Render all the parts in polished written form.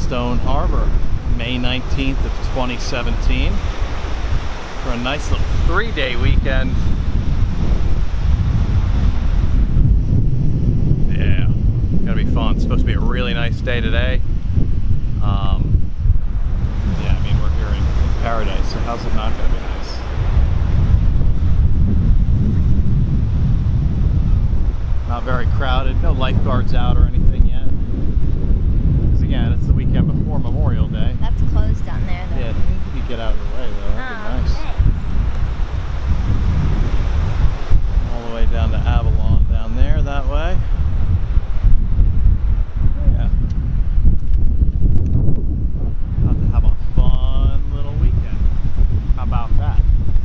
Stone Harbor, May 19th of 2017, for a nice little 3-day weekend. Yeah, gonna be fun. It's supposed to be a really nice day today. Yeah, I mean, we're here in paradise, so how's it not gonna be nice? Not very crowded, no lifeguards out or anything yet. Because again, it's the weekend before Memorial Day. That's closed down there though. Yeah, I think you get out of the way though, that'd be nice. All the way down to Avalon down there that way. Yeah. About to have a fun little weekend. How about that?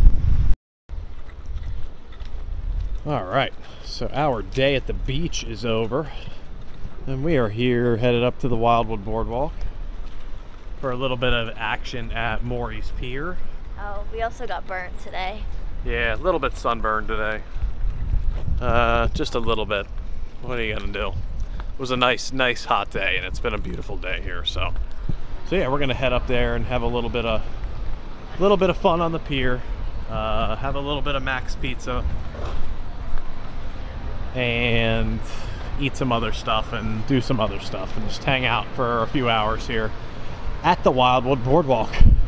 All right. So our day at the beach is over, and we are here headed up to the Wildwood Boardwalk for a little bit of action at Maury's Pier. Oh, we also got burnt today. Yeah, a little bit sunburned today. Just a little bit. What are you gonna do? It was a nice hot day, and it's been a beautiful day here. So yeah, we're gonna head up there and have a little bit of fun on the pier. Have a little bit of Mack's pizza. And eat some other stuff and do some other stuff and just hang out for a few hours here at the Wildwood Boardwalk.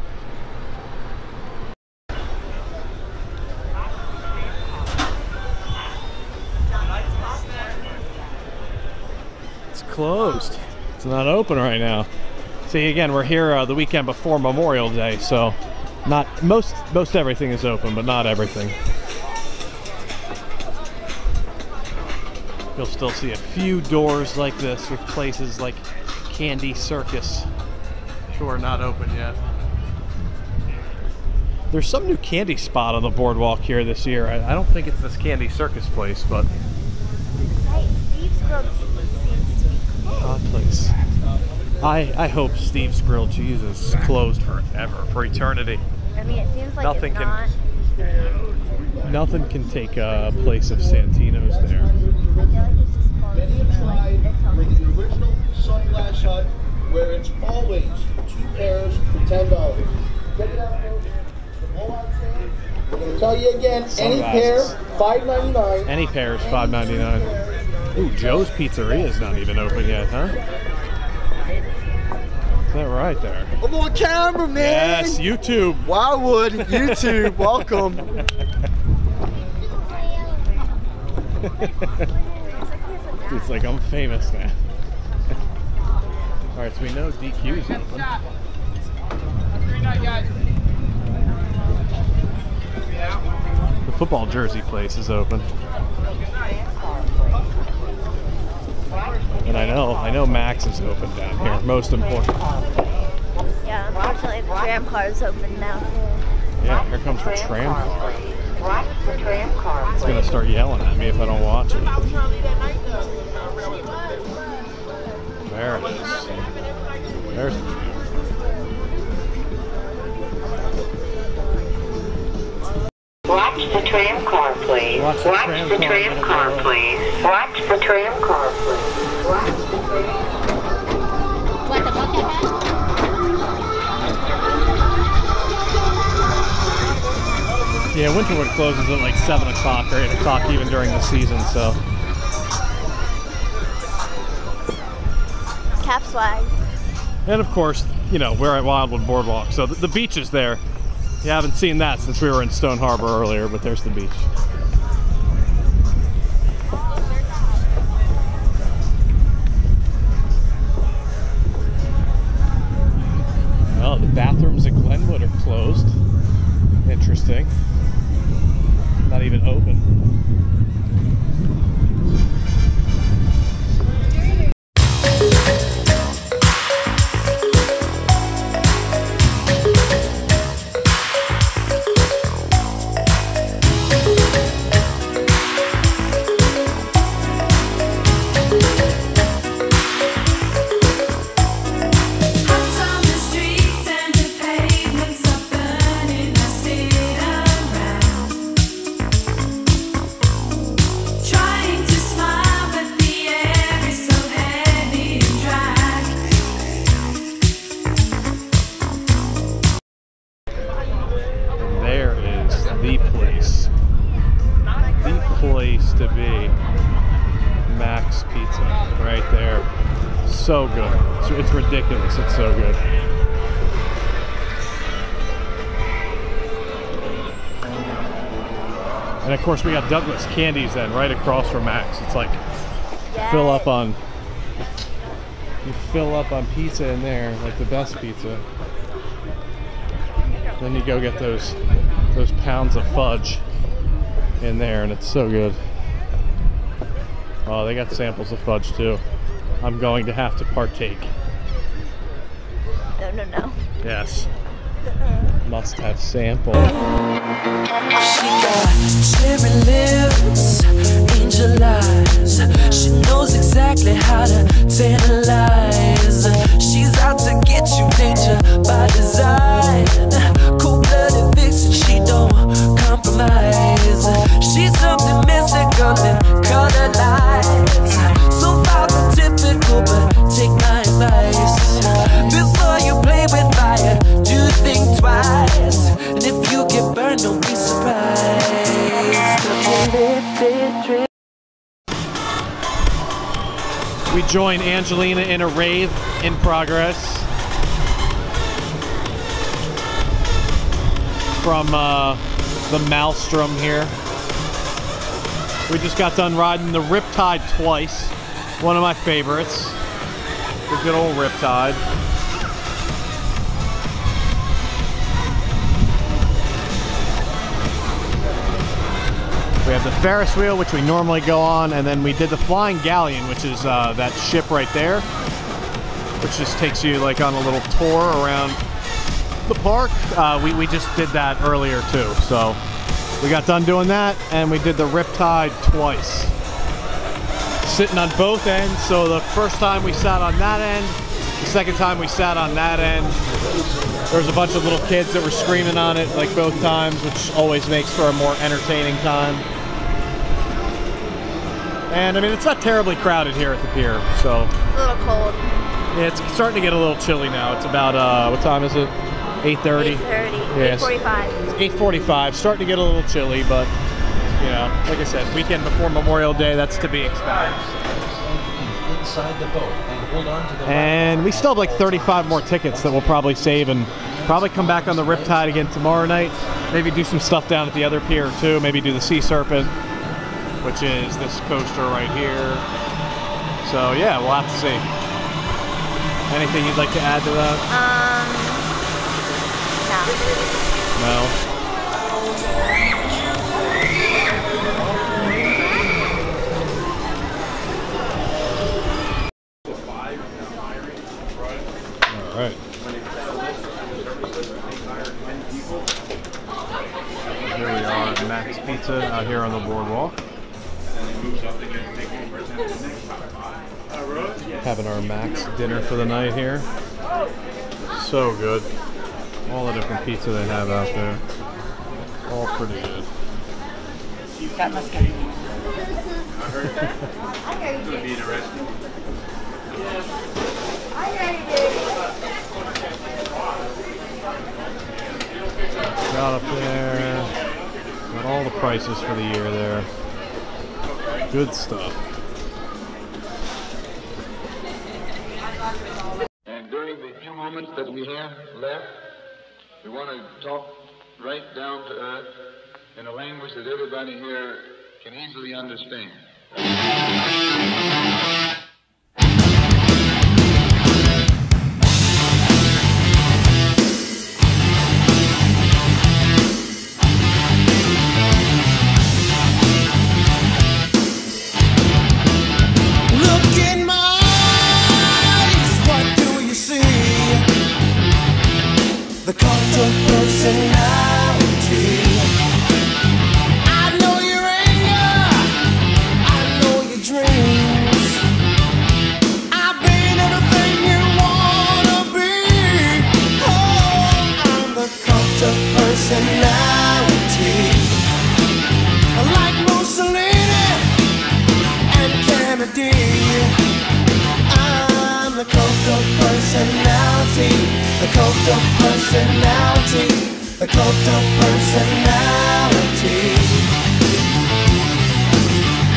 It's closed. It's not open right now. See, again, we're here the weekend before Memorial Day, so not most everything is open, but not everything. You'll still see a few doors like this with places like Candy Circus, which are not open yet. There's some new candy spot on the boardwalk here this year. I don't think it's this Candy Circus place, but Hey, Steve's Grill seems to be closed. odd place. I hope Steve's Grill Cheese is closed forever, for eternity. I mean, it seems like Nothing it's can- not. Nothing can take a place of Santino's there. I feel like it's just closed. With the original Sunglass Hut, where it's always 2 pairs for $10. Check it out, folks. The blowout sale. We're going to tell you again, any pair, $5.99. Any pair is $5.99. Ooh, Joe's Pizzeria is not even open yet, huh? Is that right there? I'm on camera, man. Yes, YouTube. Wildwood, YouTube, welcome. It's like I'm famous now. Alright, so we know DQ's open. The football jersey place is open. And I know Max is open down here, most important. Yeah, unfortunately the tram car is open now. Yeah, here comes the tram car. It's gonna start yelling at me if I don't watch it. There it is. There's the tram. Watch the tram car, please. Watch the tram car, please. Watch the tram car, please. Watch the tram car. What, the bucket hat? Yeah, Winterwood closes at like 7 o'clock or 8 o'clock even during the season, so. Cap swag. And of course, you know, we're at Wildwood Boardwalk, so the beach is there. You haven't seen that since we were in Stone Harbor earlier, but there's the beach. Well, the bathrooms at Glenwood are closed. Interesting. Not even open. to be Mack's Pizza right there. So good. It's ridiculous. It's so good. And of course we got Douglas Candies then right across from Mack's. It's like fill up on pizza in there, like the best pizza. Then you go get those pounds of fudge in there, and it's so good. Oh, they got samples of fudge too. I'm going to have to partake. No. Yes. Must have sample. She got cherry lips, angel eyes. She knows exactly how to tantalize. She's out to get you, danger by design. Cold-blooded vixen, she don't compromise. She's something mystical and colored lights. So far from typical, but take my advice. Before you play with fire, do think twice. And if you get burned, don't be surprised. We join Angelina in a rave in progress from the Maelstrom here. We just got done riding the Riptide twice. One of my favorites. The good old Riptide. We have the Ferris wheel, which we normally go on, and then we did the Flying Galleon, which is that ship right there, which just takes you like on a little tour around the park. We just did that earlier too, so we got done doing that, and we did the Riptide twice. Sitting on both ends, so the first time we sat on that end, the second time we sat on that end. There was a bunch of little kids that were screaming on it like both times, which always makes for a more entertaining time. And I mean, it's not terribly crowded here at the pier, so. It's a little cold. Yeah, it's starting to get a little chilly now. It's about, what time is it? 8:30? 8:30, Yes. 8:45. 8:45, starting to get a little chilly, but, you know, like I said, weekend before Memorial Day, that's to be expected. Inside the boat and hold on to the And we still have like 35 more tickets that we'll probably save and probably come back on the Riptide again tomorrow night. Maybe do some stuff down at the other pier too. Maybe do the Sea Serpent, which is this coaster right here. So yeah, we'll have to see. Anything you'd like to add to that? No. All right. Here we are at Mack's Pizza out here on the boardwalk. Having our Mack's dinner for the night here. So good. All the different pizza they have out there. All pretty good. That must get Got up there. Got all the prices for the year there. Good stuff. And during the few moments that we have left, we want to talk right down to earth in a language that everybody here can easily understand. the cult of personality. I know your anger, I know your dreams. I've been everything you wanna be. Oh, I'm the cult of personality. Like Mussolini and Kennedy, I'm the cult of personality. The cult of personality. The cult of personality.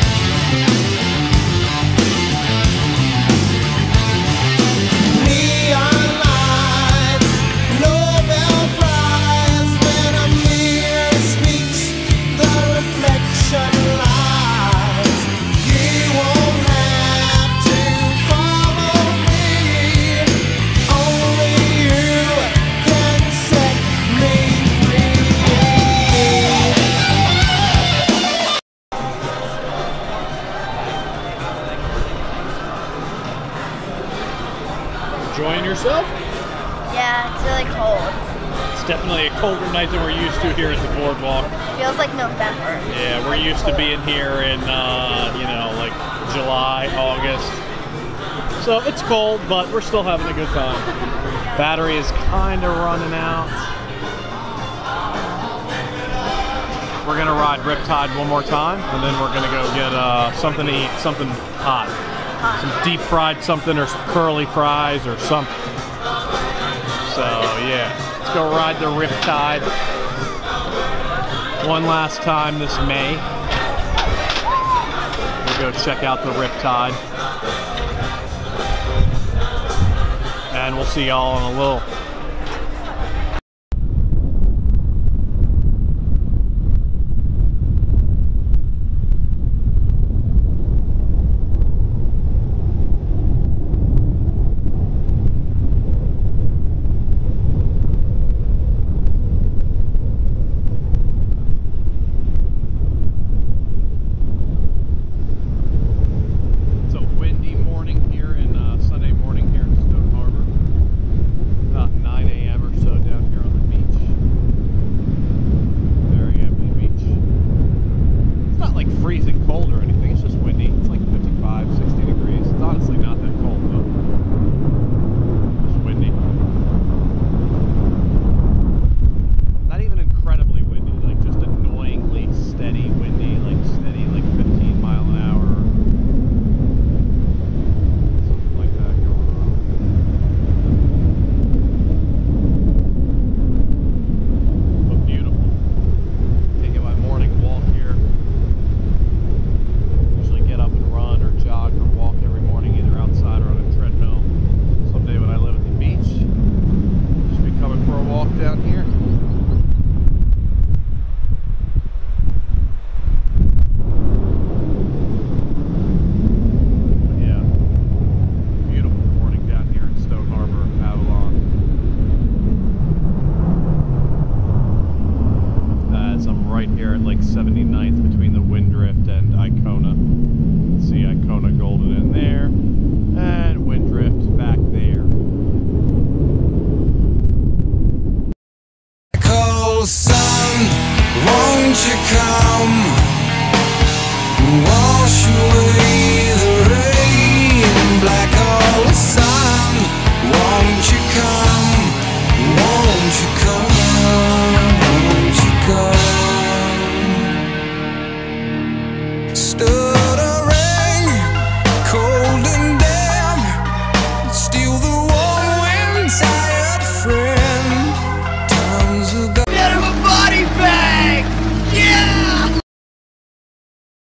enjoying yourself? Yeah, it's really cold. It's definitely a colder night than we're used to here at the boardwalk. Feels like November. Yeah, we're used to being here in, you know, like July, August. So it's cold, but we're still having a good time. Battery is kind of running out. We're gonna ride Riptide one more time, and then we're gonna go get something to eat, something hot. Some deep fried something, or some curly fries, or something. So yeah, let's go ride the Riptide one last time this May. We'll go check out the Riptide. And we'll see y'all in a little. Freezing cold or anything, it's just windy. It's like 55, 60 degrees. It's honestly not that cold though. It's windy. Not even incredibly windy, like just annoyingly steady windy, like steady, like 15 mile an hour. Something like that going on. But beautiful. Taking my morning walk here. Get up and run or jog or walk every morning, either outside or on a treadmill. Someday when I live at the beach, just be coming for a walk down here. But yeah, beautiful morning down here in Stone Harbor, Avalon. As I'm right here at like 79th between the Windrift and Icona. See Icona Golden in there, and Windrift back there. Cold sun, won't you come wash away